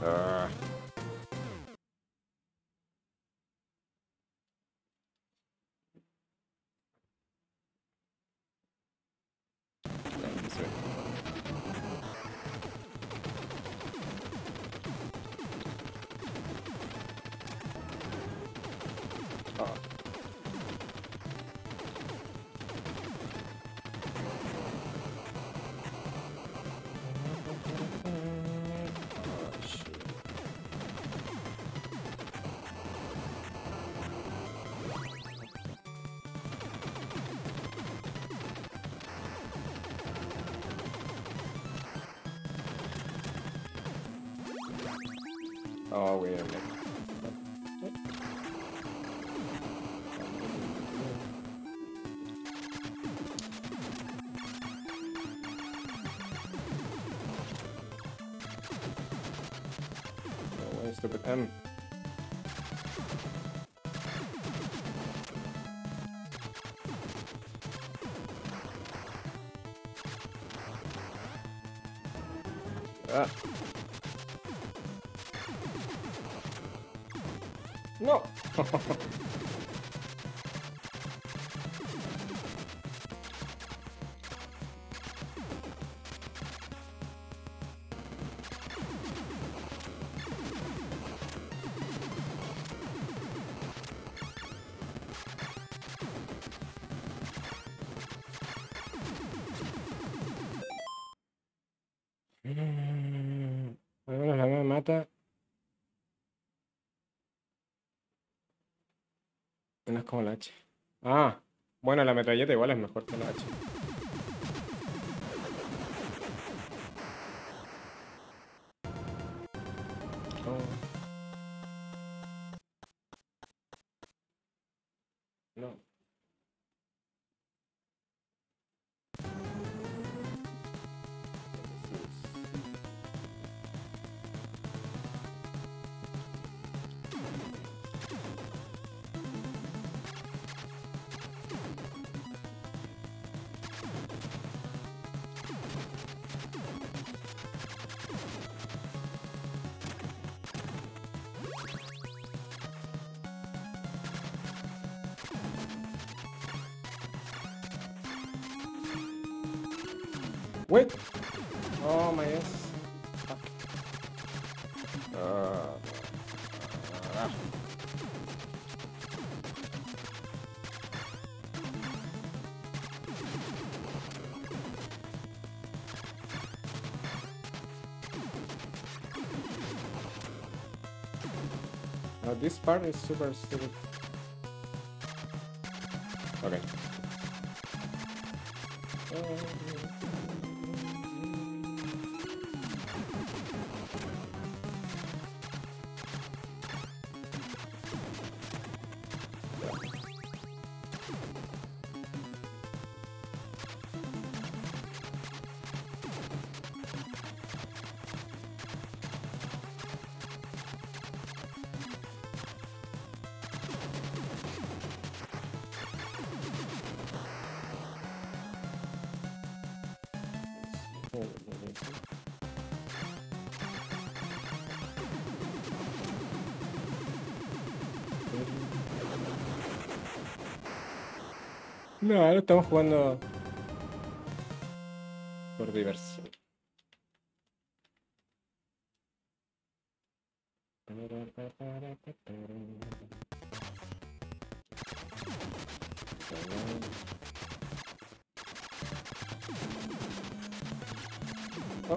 Ah. Damn, this way. Oh. Oh, wait a minute. Oh, where's the M? Ah. No! Bueno, la me mata. No es como la H. Ah, bueno, la metralleta igual es mejor que la H. Oh. No. Wait! Oh my ass. Fuck. Ah. This part is super stupid. Okay. No, ahora estamos jugando por diversión. Oh,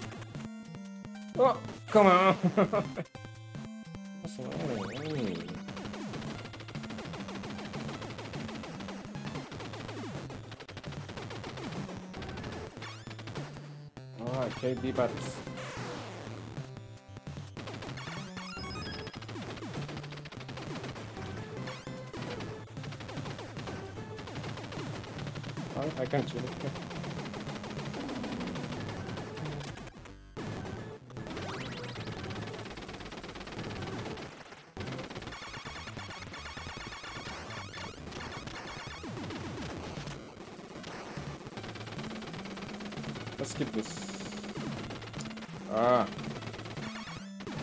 oh, come on. What's wrong? Oh, arcade D-pads. Oh, I can't shoot it. Let's skip this. Ah.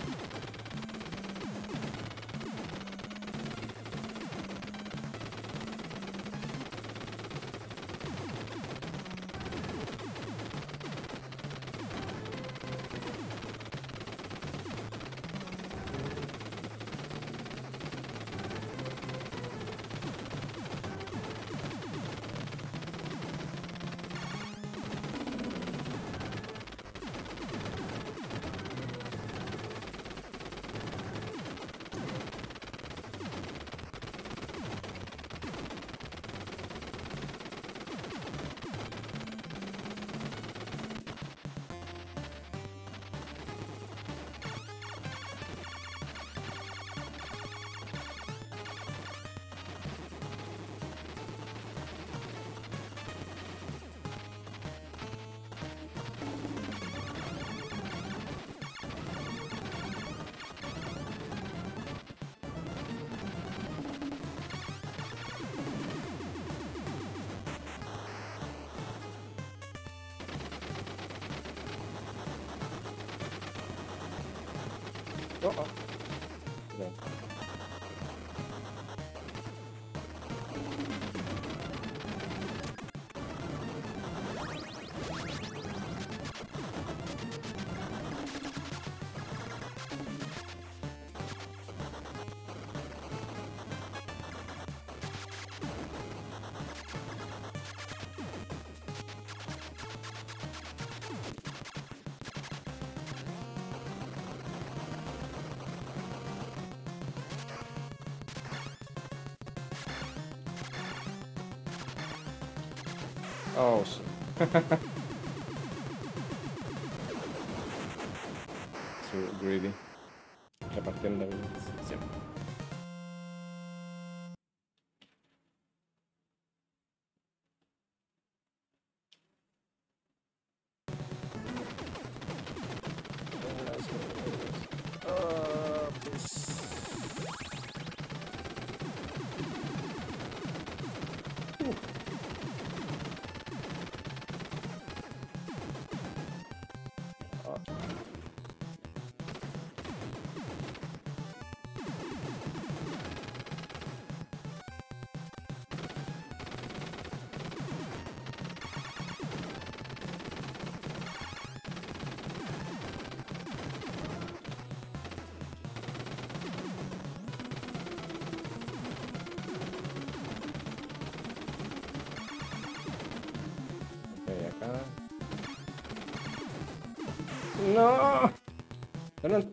Oh, shit. Too greedy. Repartiendo vidas. Siempre. No. Perdón.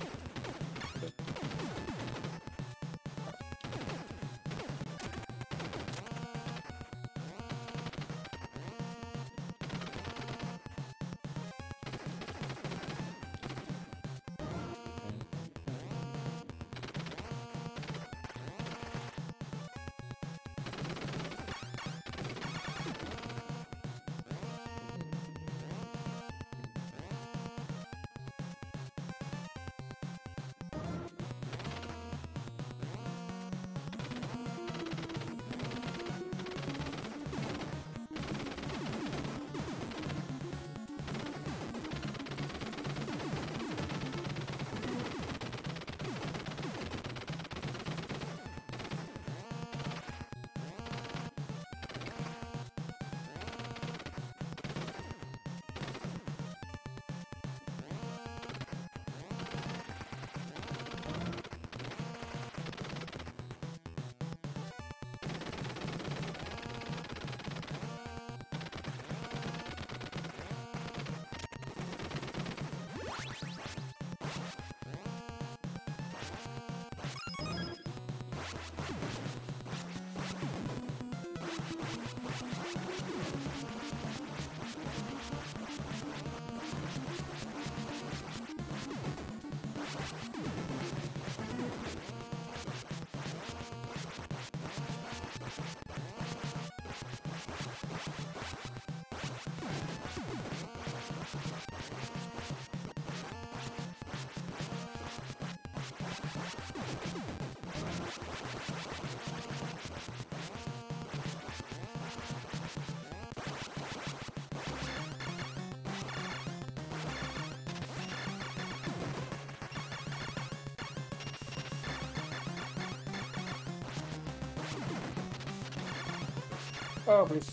Oh, please.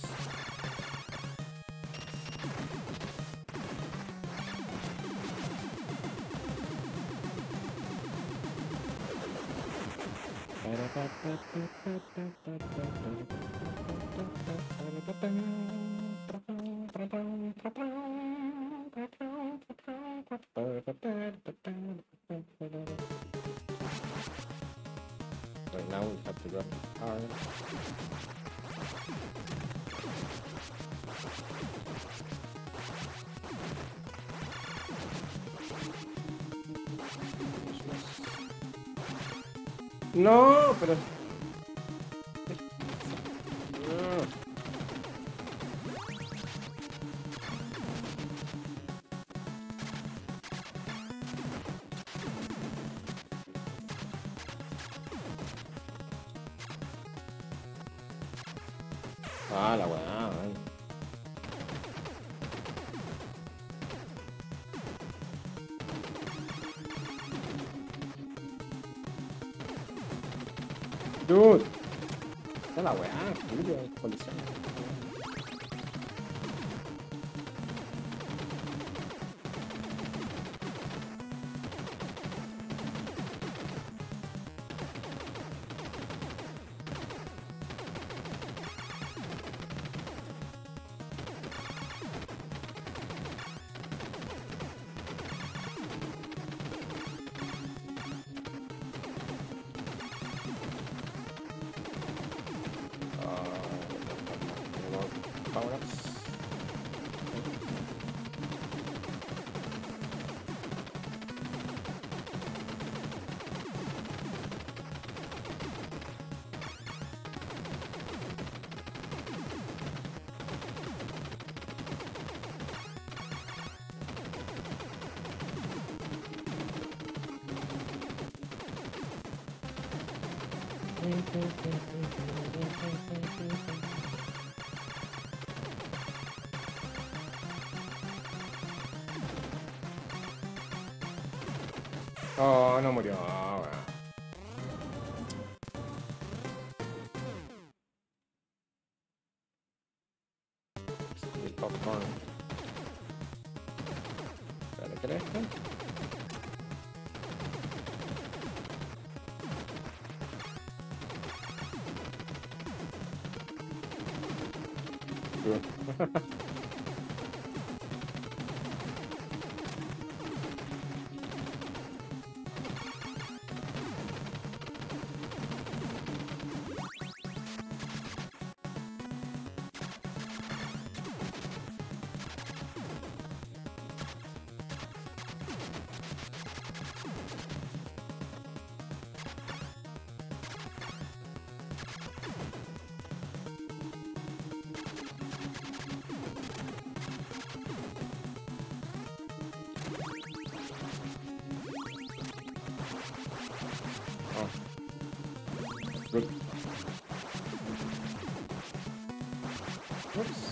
Right now we have to go hard. No, pero... No. Ah, la weá, man. Dude. Esta es la weá, Julio, colisión. Power-ups. Oh, no murió. Bueno. El popcorn. Espérate, ¿qué era esto? Good. Oops.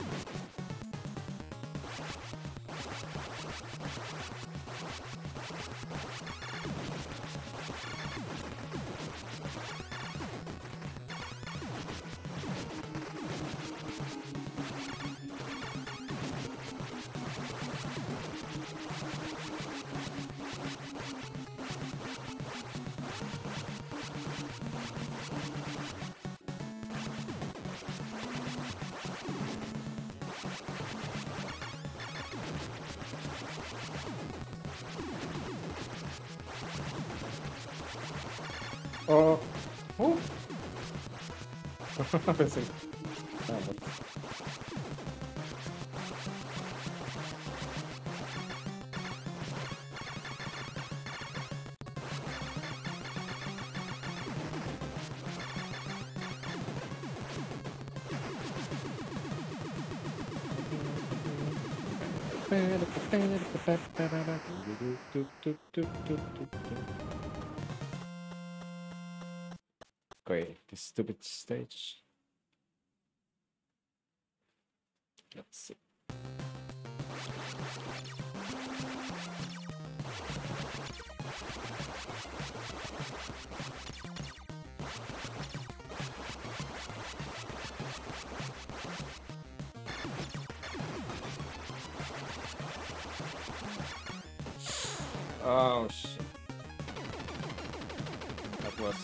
Oh. Pensé. Ah, muerto. Great, this stupid stage. Let's see. Oh shit. That was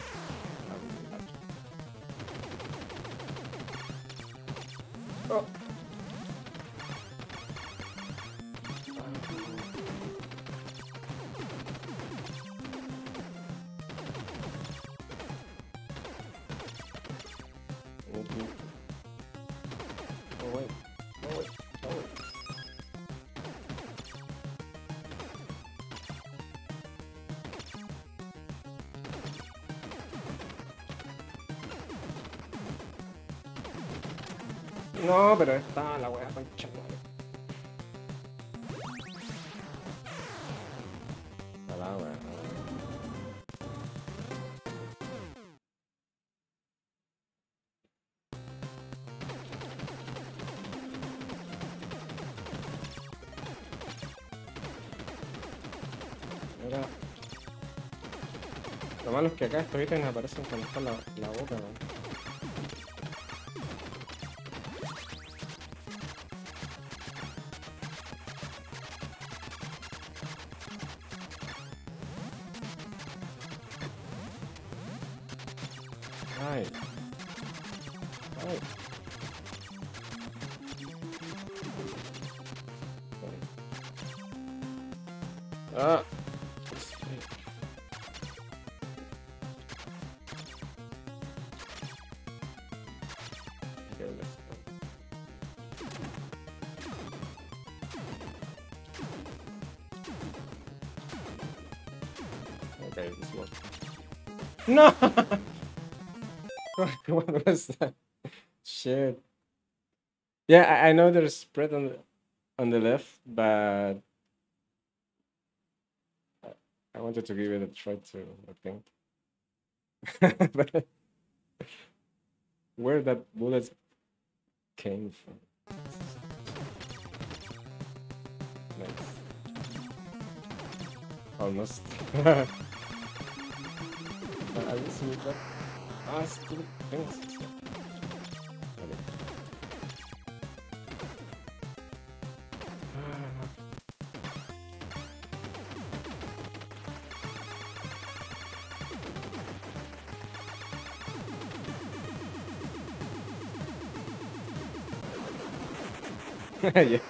oh. Oh wait. Oh wait. Oh wait. No, pero está la wea concha. La wea. Mira. Lo malo es que acá estos ítems aparecen cuando está la boca, ¿no? Ay. Ay. Ah. Okay, this works. No! What was that? Shit. Yeah, I know there's spread on the left, but I wanted to give it a try too, I think. But where that bullets came from. Nice. Almost. I will see that. Ah, stupid things. Yeah.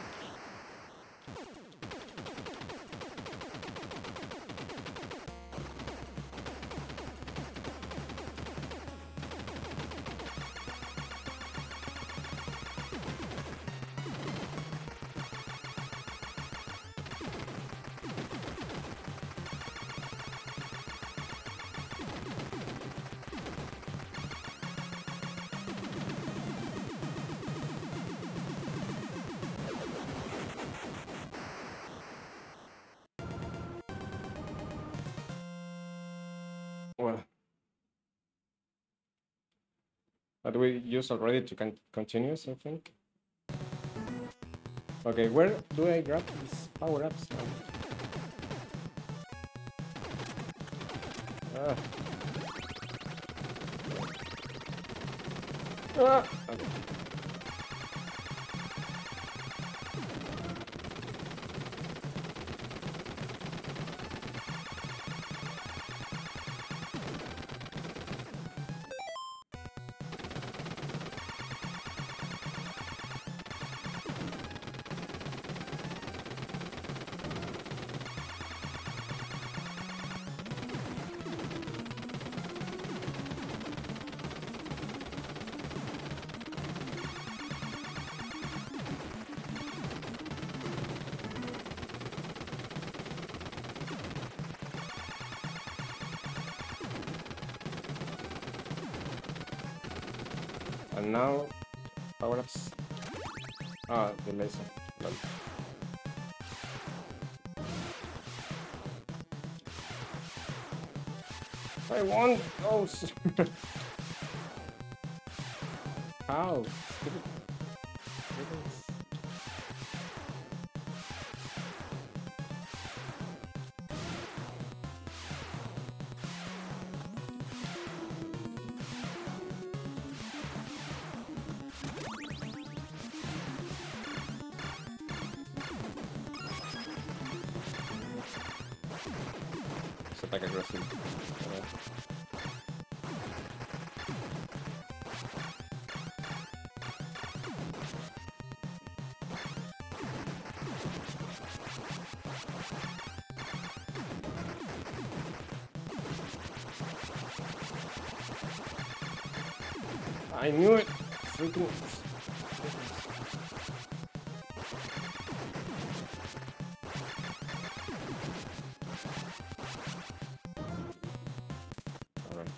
Well, but we use already to continue, I think. Okay, where do I grab these power-ups? Ah. Ah. Okay. And now, power-ups. Ah, the laser. Lol. I want those! How? Stupid riddles. It's attack aggressive. I knew it! Freaking... Alright.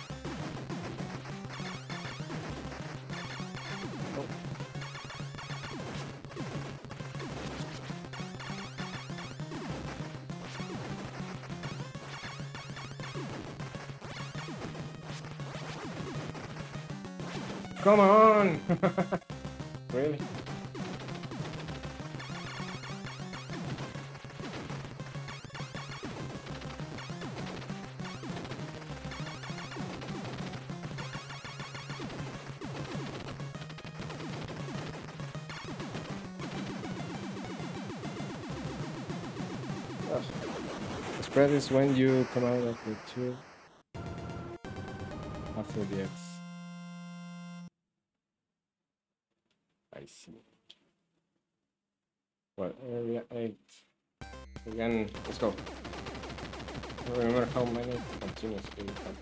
Oh. Come on! Really? Ugh. The spread is when you come out of the tube after the X. I see. Well, area 8. Again, let's go. I don't remember how many continues we have.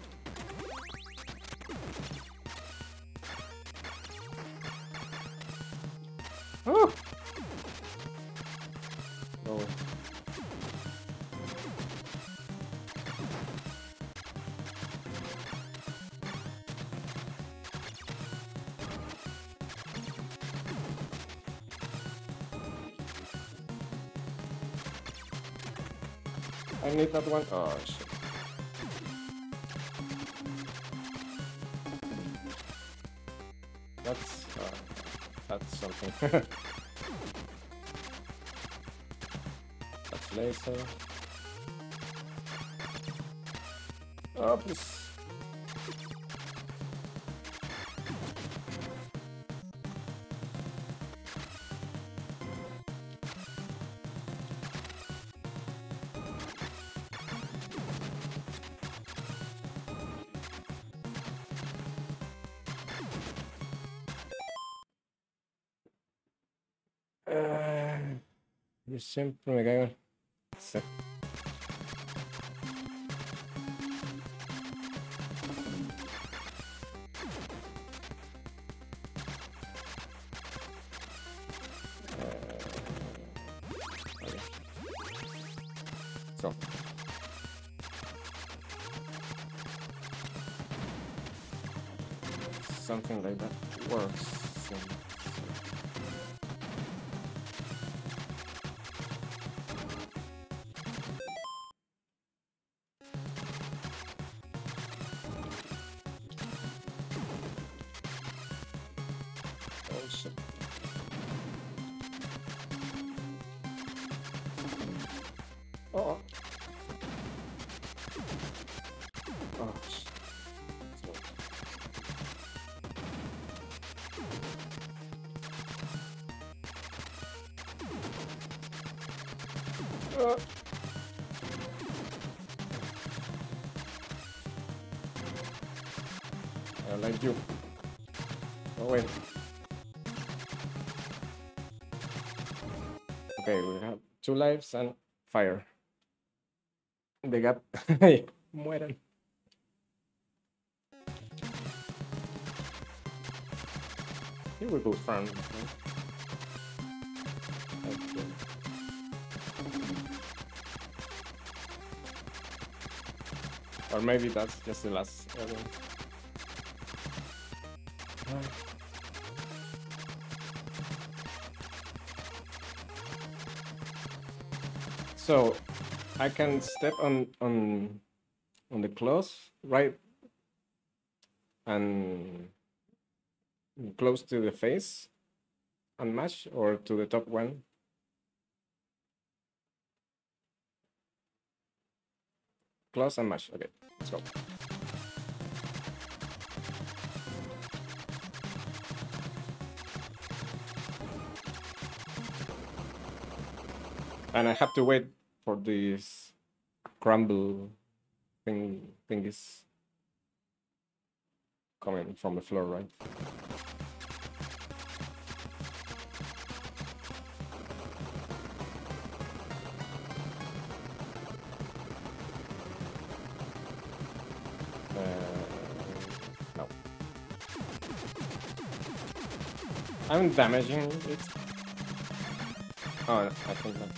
Oh! No. I need that one. Oh shit. That's something. That's laser. Oh, please. Yo siempre me caigo. Sí. Okay. So. Something like that works. Oh shit. Oh. Oh shit. I like you. Oh wait. Okay, we have 2 lives and fire. The gap. Mueran. Here we go, friend. Okay. Or maybe that's just the last area. So I can step on the close, right, and close to the face and mash, or to the top one. Close and mash. Okay, let's go. And I have to wait for this crumble thingies coming from the floor, right? No. I'm damaging it. Oh, I think not.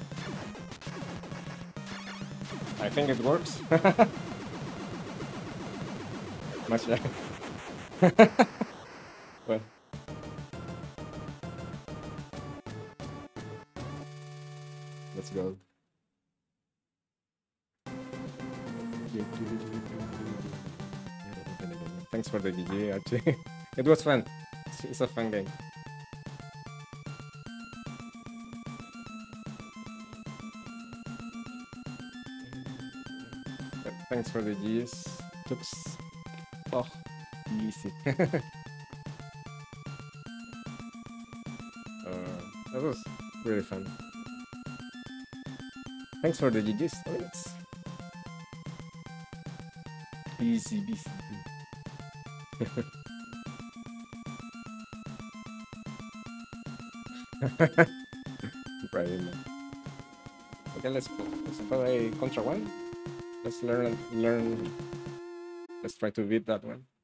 I think it works. Much better. Well. Let's go. Thanks for the GG, actually. It was fun. It's a fun game. Thanks for the G's. Tooks. Oh, easy. That was really fun. Thanks for the GG's. Thanks. Easy, easy. Right. Okay, let's play Contra 1. Let's learn. Let's try to beat that one.